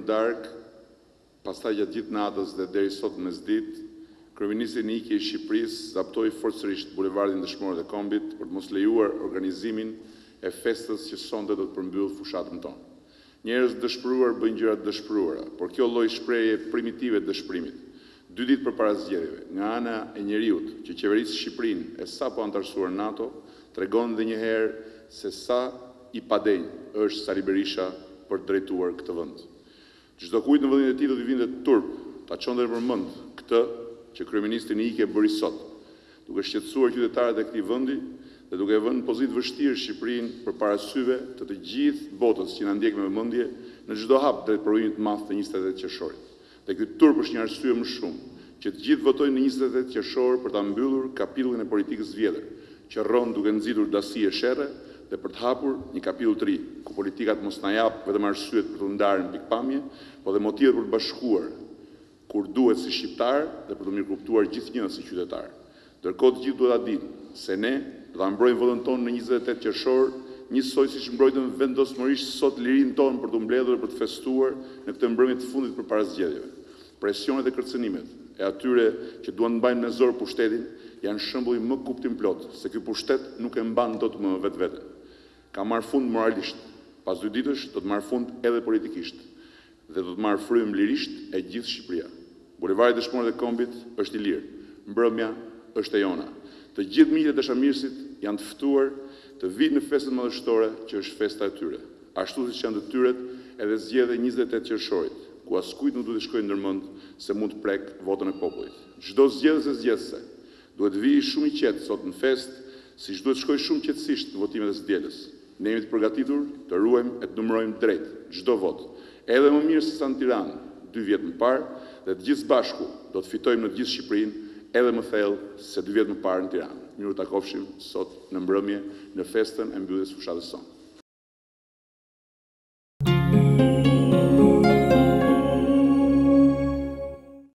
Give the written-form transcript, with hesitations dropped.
darkë, pastaj gjatë gjithë natës dhe deri sot mesditë, Kryeministri i Nikë i Shqipërisë zaptoi forcërisht bulevardin Dëshmorët e Kombit për të mos lejuar organizimin e festës që sonte do të përmbyll fushatën tonë. Njerëz dëshpëruar bëjnë gjëra të dëshpëruara, por kjo lloj shprehje primitive të dëshpërimit, 2 ditë përpara zgjedhjeve, nga ana e njeriut që qeverisë Shqipërinë e sapo antarësuar NATO, tregon edhe një herë se sa i padenj është Sali Berisha për të drejtuar këtë vend. Çdo kujt në vendin e tij do të vinte turp, ta çonte në përmend këtë që kryeministri Nikë e bëri sot, duke shqetësuar qytetarët e këtij vendi dhe duke vënë në pozitë vështirë Shqipërinë përpara syve të gjithë botës që na ndjek me vëmendje në çdo hap drejt provimit të madh të 28 qershorit. Dhe ky turp është një arsye më shumë që të gjithë votojnë në 28 qershor për ta mbyllur kapitullin e politikës vjetër, që rron duke nxitur dasi e sherrë dhe për të hapur një kapitull të ri, ku politika mos na jap vetëm arsyet për të ndarë në pikpamje, por dhe motive për të bashkuar kur duhet si shqiptar dhe për të mirëkuptuar gjithnjë si qytetar. Ndërkohë të gjithë duhet ta dinë se ne do ta mbrojmë votën tonë në 28 qershor, njësoj siç mbrojtëm vendosmërisht sot lirinë tonë për të mbledhur dhe për të festuar në këtë mbrëmje të fundit përpara zgjedhjeve. Presionet e kërcënimet e atyre që duan të mbajnë me zor pushtetin janë shembulli më kuptimplot se ky pushtet nuk e mban dot më vetvete. Ka marrë fund moralisht, pas 2 ditësh do të marrë fund edhe politikisht dhe do të marrë frym lirisht e gjithë Shqipëria. Bulevardi Dëshmorët e Kombit është i lirë, mbrëmja është e jona. Të gjithë miqtë e dashamirësit janë të ftuar të vinë në festën madhështore që është festa e tyre. Ashtu siç janë detyret edhe zgjedhja 28 qershorit, ku askujt nuk duhet të shkojë ndërmend se mund të prek votën e popullit. Çdo zgjedhës e zgjedhëse duhet vijë shumë i qetë sot në festë, siç duhet të shkojë shumë qetësisht në votimet e së dielës. Ne jemi të përgatitur të ruajmë e të numërojmë drejt çdo votë, edhe më mirë se sa në Tiranë 2 vjet më parë, dhe të gjithë bashku do të fitojmë në të gjithë Shqipërinë edhe më thellë se 2 vjet më parë në Tiranë. Mirë u takofshim sot në mbrëmje në festën e mbylljes së fushatës sonë.